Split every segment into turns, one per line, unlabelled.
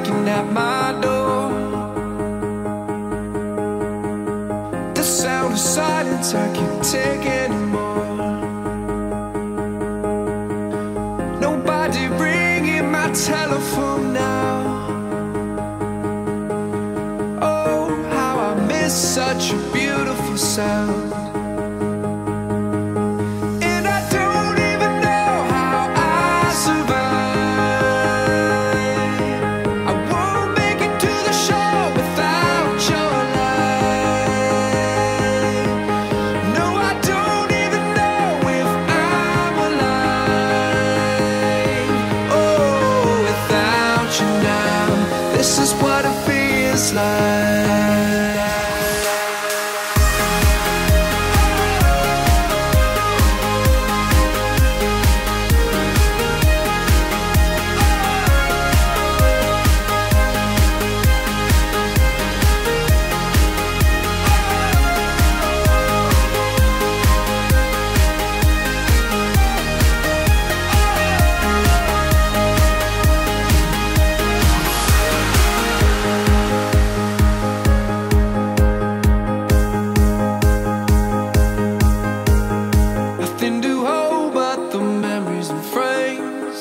knocking at my door. The sound of silence I can't take anymore. Nobody ringing my telephone now. Oh, how I miss such a beautiful sound. This is what it feels like. Nothing to hold but the memories and frames.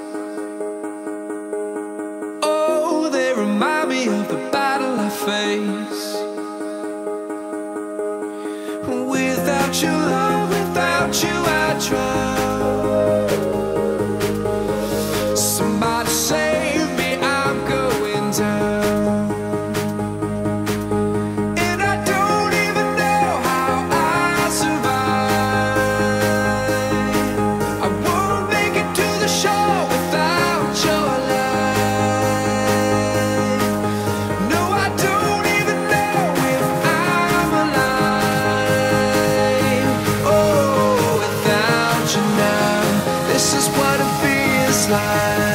Oh, they remind me of the battle I face. Without your love, without you I drown. Somebody save me, I'm going down. And I don't even know how I survive. I won't make it to the shore without your light. No, I don't even know if I'm alive. Oh, without you now, this is what it feels like.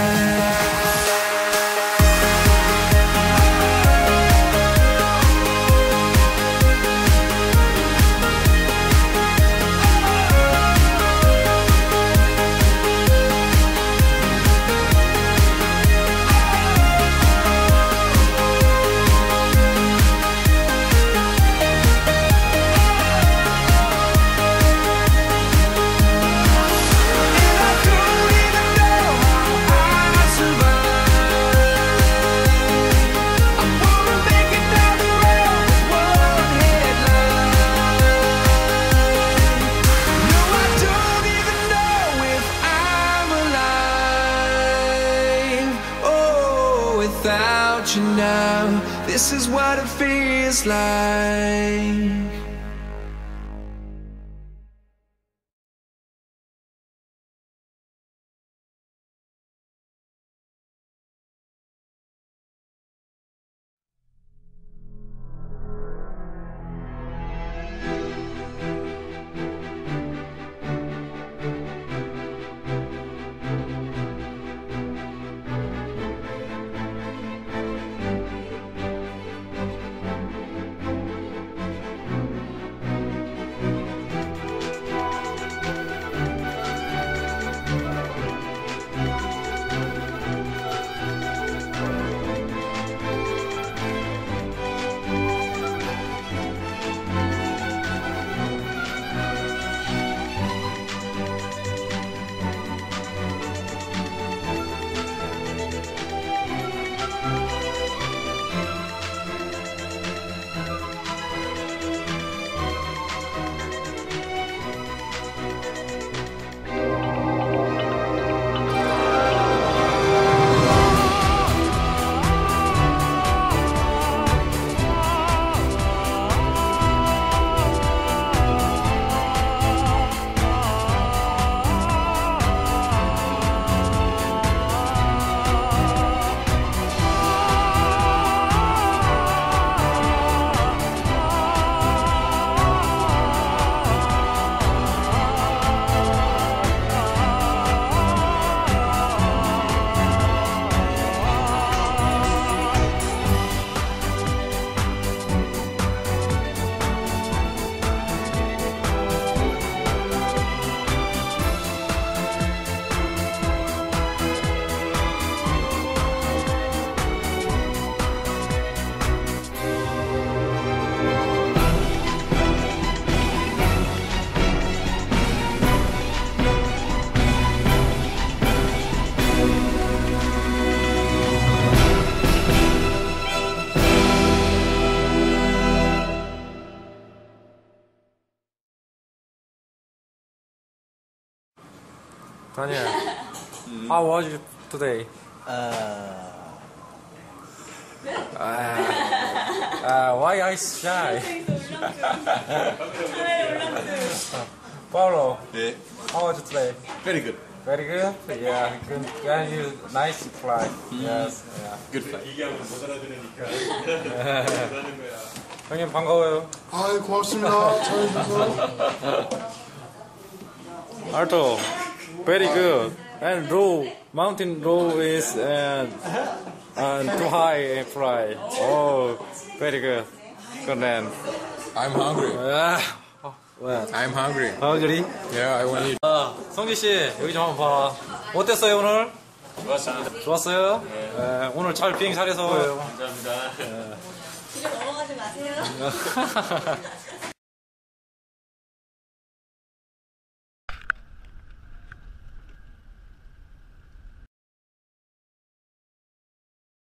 Without you now, this is what it feels like.
Daniel, how was you today? Why I shy? Paulo, how was you today?
Very good.
Very good. Yeah, good. Yeah, you nice fly. Yes. Yeah.
Good flight.
형님 반가워요.
아, 고맙습니다. 잘해주셔서.
Alto, very good. And row, mountain row is too high fly. Oh, very good. Good man.
I'm hungry.
Well,
I'm hungry.
hungry?
Yeah, I want to eat.
성기 씨 여기 좀 한번 봐. 어땠어요 오늘?
좋았습니다.
좋았어요? 네, 오늘 잘 비행 잘해서.
감사합니다.
집에 넘어가지 마세요.